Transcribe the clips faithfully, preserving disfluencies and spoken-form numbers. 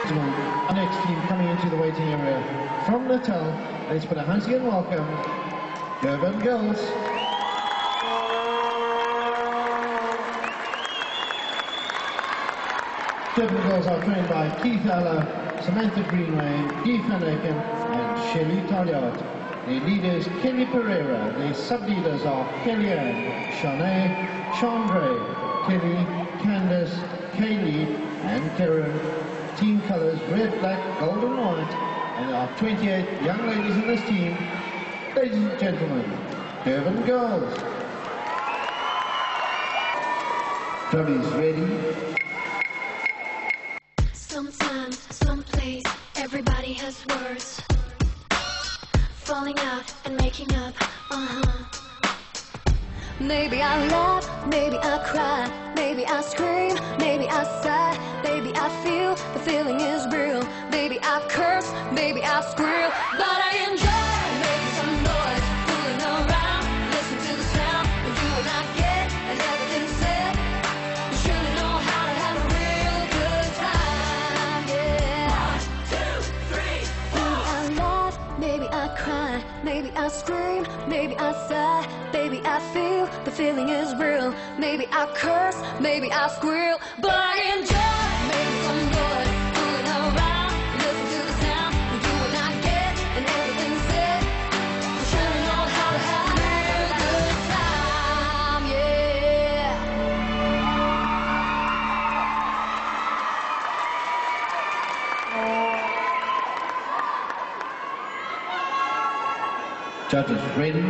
Our next team coming into the waiting area from Natal. Let's put a hands together and welcome Durban Girls. Durban Girls are trained by Keith Alla, Samantha Greenway, Dee Van Aken and Shelley Taliot. Their leaders Kenny Pereira. Their sub-leaders are Kellyanne, Shanae, Chandre, Kelly, Candace, Kaylee and Karen. Team colours red, black, gold and white. And there are twenty-eight young ladies in this team. Ladies and gentlemen, Durban Girls. Drummies ready. Sometimes, someplace, everybody has words. Falling out and making up, uh-huh. Maybe I laugh, maybe I cry, maybe I scream, maybe I sigh, maybe I feel the feeling is real. Maybe I curse, maybe I squeal, but I enjoy making some noise, fooling around, listen to the sound when you and I get and everything's said. You surely know how to have a real good time, yeah. One, two, three, four. Maybe I laugh, maybe I cry, maybe I scream, maybe I sigh, maybe I feel the feeling is real. Maybe I curse, maybe I squeal, but I enjoy making some noise, fooling around, listen to the sound when you and I get and everything's said. You surely know how to have a real good time, yeah. Judges ready.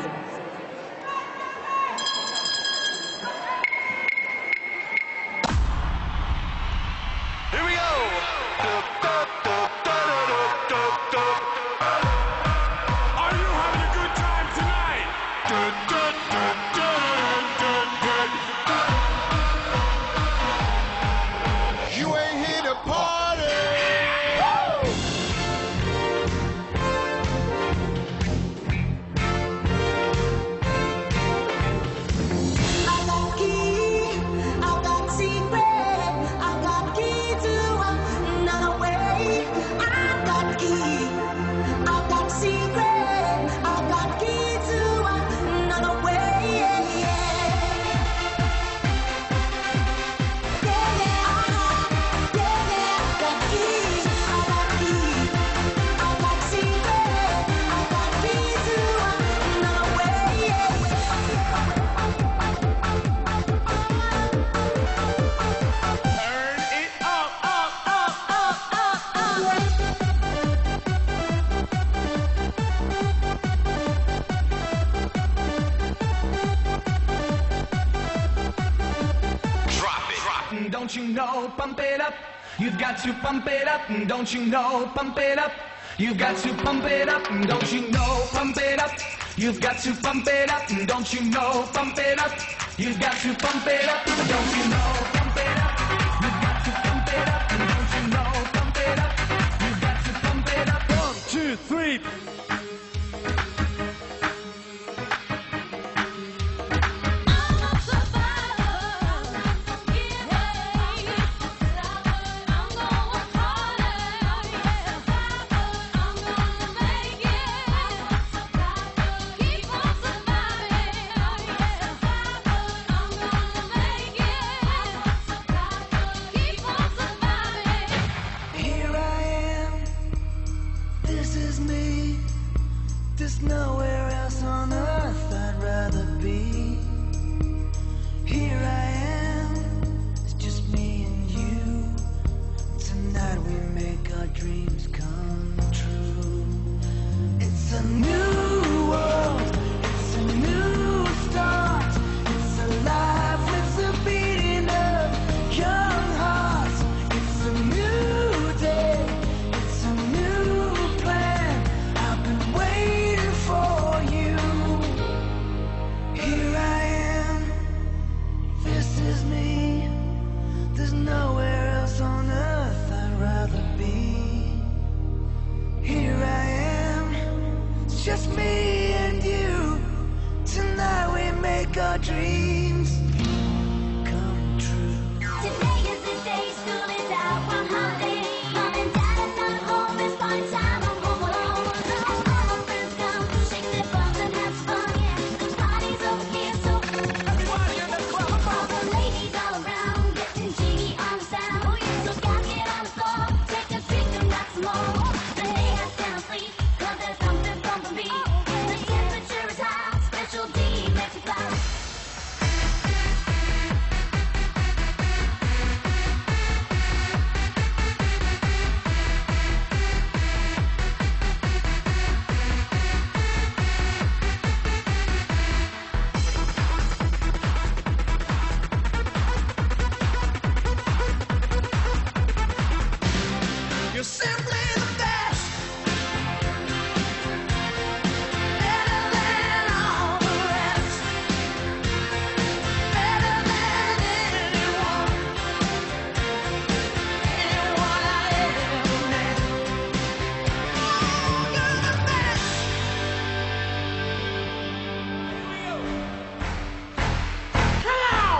Don't you know, pump it up, you've got to pump it up, don't you know, pump it up, you've got to pump it up, don't you know, pump it up, you've got to pump it up, don't you know, pump it up, you've got to pump it up, don't you know, pump it up, you've got to pump it up, don't you know, pump it up, you've got to pump it up. One, two, three. There's nowhere else on earth I'd rather be. Here I am, it's just me and you. Tonight we make our dreams come true. It's a new world, it's a new start. It's a life with a beating of young hearts. It's a new day, it's a new plan. I've been waiting for you. Here I am, this is me. There's nowhere else on earth I'd rather be. You're simply the best. Better than all the rest. Better than anyone. Anyone I ever met. You're the best. Come on!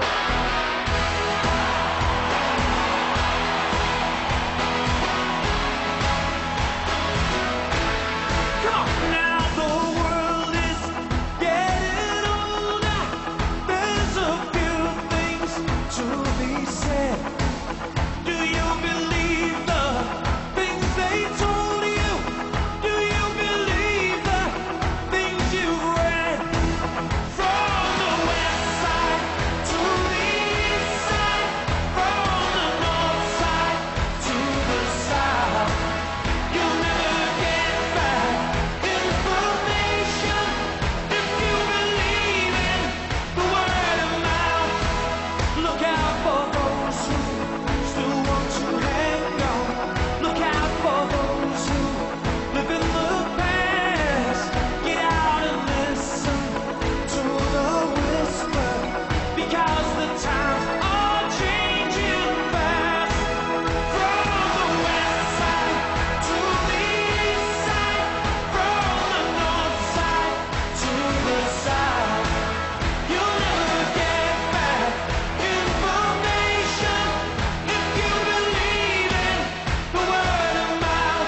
Now the world is getting older. There's a few things to be said. Do you believe the things they told you? Do you believe the things you've read? From the west side to the east side, from the north side to the south. You'll never get back information if you believe in the word of mouth. Look out for those who still want to hang on. Look out for those who live in the past. Get out and listen to the whisper, because the times are changing fast. From the west side to the east side, from the north side to the south. You'll never get back information if you believe in the word of mouth.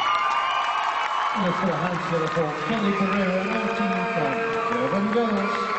Let's put a hands together for Kelly Pereira and her team from Durban Girls.